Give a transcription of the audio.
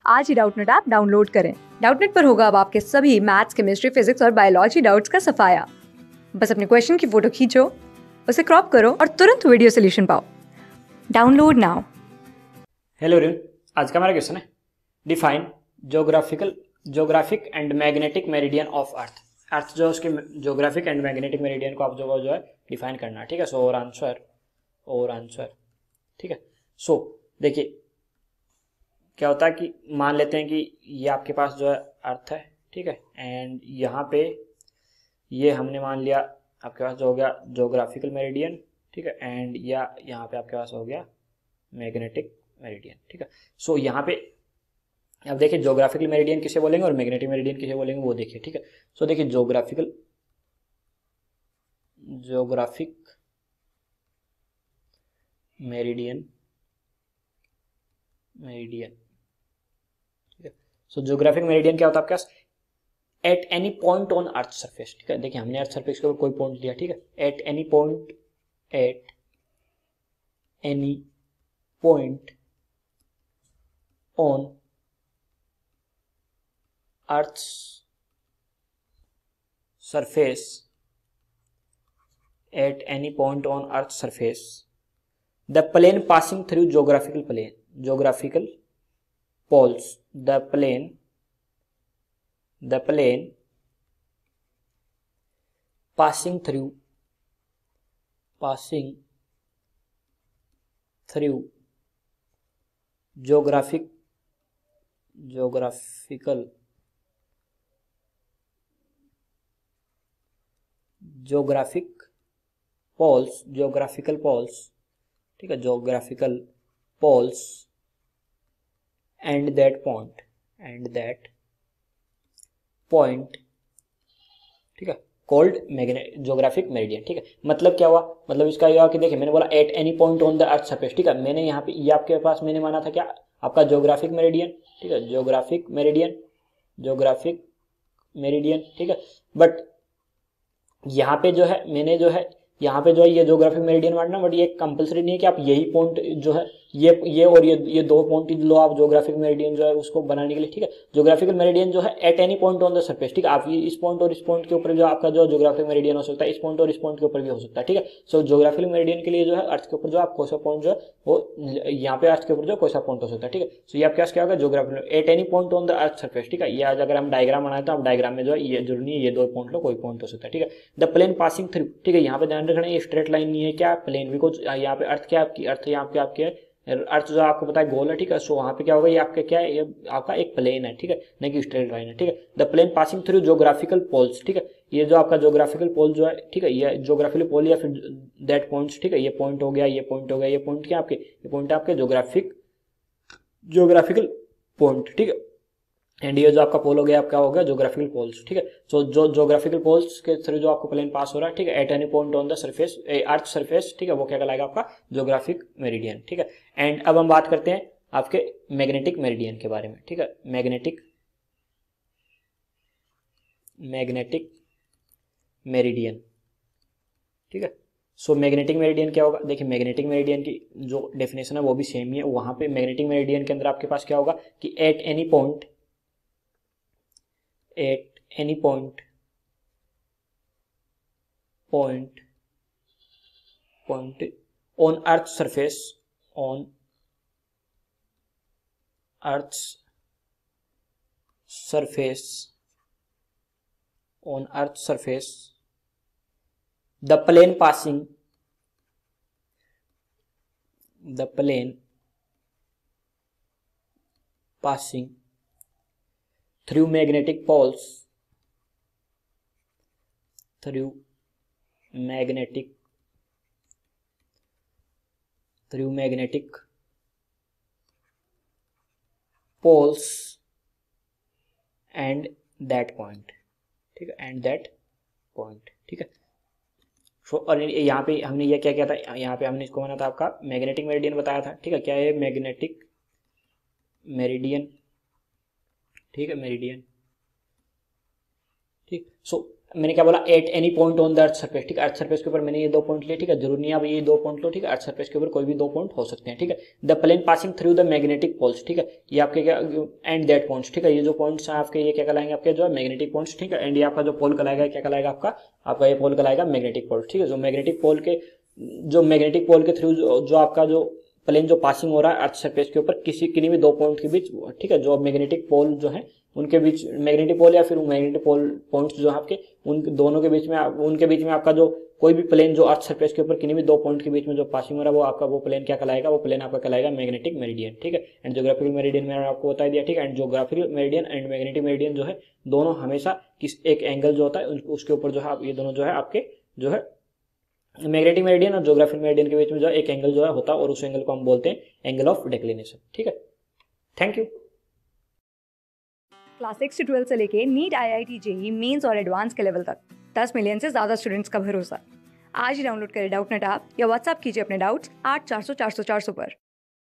आज ही Doubtnut app download करें। डाउटनेट पर होगा अब आपके सभी मैथ्स, केमिस्ट्री, फिजिक्स और बायोलॉजी डाउट्स का सफाया। बस अपने क्वेश्चन की फोटो खींचो, उसे क्रॉप करो और तुरंत वीडियो सोल्यूशन पाओ। Download now. हेलो एवरीवन, आज का हमारा क्वेश्चन है define geographic and magnetic meridian of earth. Earth जो उसके ज्योग्राफिक एंड मैग्नेटिक मेरिडियन को आप जो है डिफाइन करना है, ठीक है। सो और आंसर ठीक है। सो देखिए क्या होता है कि मान लेते हैं कि ये आपके पास जो है अर्थ है, ठीक है, एंड यहाँ पे ये हमने मान लिया आपके पास जो हो गया ज्योग्राफिकल मेरिडियन, ठीक है, एंड या यहाँ पे आपके पास हो गया मैग्नेटिक मेरिडियन, ठीक है। सो यहाँ पे अब देखिए ज्योग्राफिकल मेरिडियन किसे बोलेंगे और मैग्नेटिक मेरिडियन किसे बोलेंगे वो देखिए, ठीक है। सो देखिए ज्योग्राफिक मेरिडियन ठीक है। सो ज्योग्राफिक मेरिडियन क्या होता है आपके पास? At any point on earth surface, ठीक है। देखिए हमने अर्थ सरफेस के ऊपर कोई पॉइंट लिया, ठीक है, at any point on earth surface, at any point on earth surface the plane passing through geographical poles, the plane passing through geographical poles, ठीक है, geographical poles and that point ठीक है, कॉल्ड ज्योग्राफिक मेरिडियन, ठीक है। मतलब क्या हुआ? मतलब इसका यह हुआ कि देखिए मैंने बोला at any point on the earth surface, ठीक है। मैंने यहाँ पे ये आपके पास मैंने माना था क्या आपका ज्योग्राफिक मेरिडियन, ठीक है, ज्योग्राफिक मेरिडियन, ठीक है। बट यहाँ पे जो है मैंने जो है यहाँ पे जो है ये ज्योग्राफिक मेरिडियन मानना, बट ये कंपलसरी नहीं है कि आप यही पॉइंट जो है ये और ये दो पॉइंट लो आप ज्योग्राफिक मेरिडियन जो है उसको बनाने के लिए, ठीक है। ज्योग्राफिकल मेरिडियन जो है at any point on the surface, ठीक है। आप इस पॉइंट और इस पॉइंट के ऊपर जो आपका जो ज्योग्राफिक मेरिडियन हो सकता है, इस पॉइंट और इस पॉइंट के ऊपर भी हो सकता है, ठीक है। सो ज्योग्राफिकल मेरिडियन के लिए जो है अर्थ के ऊपर जो आप कोई सा पॉइंट जो है वो यहाँ पे अर्थ के ऊपर जो कोई सा पॉइंट हो सकता है, ठीक है। सो ये आपके पास क्या होगा? Geographical at any point on the earth surface, ठीक है। ये आज अगर हम डायग्राम बनाए तो आप डायग्राम में जो है ये जरूरी नहीं है ये दो पॉइंट लो, कोई पॉइंट हो सकता है, ठीक है। द प्लेन पासिंग थ्रू, ठीक है। यहाँ पे ध्यान रखना ये स्ट्रेट लाइन नहीं है क्या प्लेन, बिकॉज यहाँ पे अर्थ क्या आपकी अर्थ यहाँ पे आपके अर्थ जो आपको पता है गोल है, ठीक है। सो वहां पे क्या होगा? ये आपका क्या है? ये आपका एक प्लेन है, ठीक है, नहीं कि स्ट्रेट लाइन है, ठीक है। The plane passing through geographical poles, ठीक है। ये जो आपका ज्योग्राफिकल पोल जो है, ठीक है, ये ज्योग्राफिकल पोल या फिर दैट पॉइंट्स, ठीक है। ये पॉइंट हो गया, ये पॉइंट हो गया, ये पॉइंट क्या आपके? ये पॉइंट है आपके ज्योग्राफिकल पॉइंट, ठीक है। एंड ये जो आपका पोल हो गया आपका हो गया ज्योग्राफिकल पोल्स, ठीक है। सो जो ज्योग्राफिकल पोल्स के थ्रू जो आपको प्लेन पास हो रहा है, ठीक है, at any point on the surface earth surface, ठीक है, वो क्या कहलाएगा? आपका ज्योग्राफिक मेरिडियन, ठीक है। एंड अब हम बात करते हैं आपके मैग्नेटिक मेरिडियन के बारे में, ठीक है। मैग्नेटिक मेरिडियन, ठीक है। सो मैग्नेटिक मेरिडियन क्या होगा? देखिए मैग्नेटिक मेरिडियन की जो डेफिनेशन है वो भी सेम ही है। वहां पे मैग्नेटिक मेरिडियन के अंदर आपके पास क्या होगा कि at any point on earth surface the plane passing through magnetic poles and that point, ठीक है, and that point, ठीक है। और यहाँ पे हमने ये क्या किया था? यहाँ पे हमने इसको माना था आपका मैग्नेटिक मेरिडियन बताया था, ठीक है। क्या है? मैग्नेटिक मेरिडियन, ठीक है, मेरिडियन, ठीक। सो मैंने क्या बोला, at any point on the earth surface, ठीक है, अर्थ सरफेस के ऊपर मैंने ये 2 पॉइंट लिए, ठीक है, जरूरी नहीं आप ये 2 पॉइंट लो, ठीक है, अर्थ सरफेस के ऊपर कोई भी 2 पॉइंट हो सकते हैं, ठीक है। The plane passing through the magnetic poles, ठीक है, ये आपके क्या एंड दैट पॉइंट्स, ठीक है, ये जो पॉइंट्स हैं आपके ये क्या कहलाएंगे, आपके जो है मैग्नेटिक पॉइंट्स, ठीक है, एंड ये आपका जो पोल कहलाएगा क्या कहलाएगा, आपका ये पोल कहलाएगा मैग्नेटिक पोल, ठीक है। जो मैग्नेटिक पोल के थ्रू जो आपका जो प्लेन जो पासिंग हो रहा है अर्थ सरफेस के ऊपर किन्हीं भी 2 पॉइंट के बीच, ठीक है, जो मैग्नेटिक पोल जो है उनके बीच, मैग्नेटिक पोल या फिर मैग्नेटिक पोल पॉइंट्स जो है आपके, उन दोनों के बीच में, उनके बीच में आपका जो कोई भी प्लेन जो अर्थ सरफेस के ऊपर किन्हीं भी 2 पॉइंट के बीच में जो पासिंग हो रहा है वो आपका वो प्लेन क्या कहलाएगा, वो प्लेन आपका कहलाएगा मैग्नेटिक मेरिडियन, ठीक है। एंड ज्योग्राफिकल मेरिडियन मैंने आपको बता दिया, ठीक है। And geographical meridian and magnetic meridian जो है दोनों हमेशा किस एक एंगल जो होता है उसके ऊपर जो है ये दोनों जो है आपके जो है मैग्नेटिक मेरिडियन और ज्योग्राफिकल मेरिडियन के बीच में जो एक एंगल जो है होता है और उस एंगल को हम बोलते हैं एंगल ऑफ डिक्लिनेशन, ठीक है। Thank you. क्लास 6 से 12 से लेके नीट, IIT, JEE मेंस और एडवांस के लेवल तक 10 मिलियन से ज़्यादा स्टूडेंट्स का भरोसा। आज ही डाउनलोड करें डाउटनेट ऐप या व्हाट्सएप कीजिए अपने डाउट्स 8400 400 400 पर।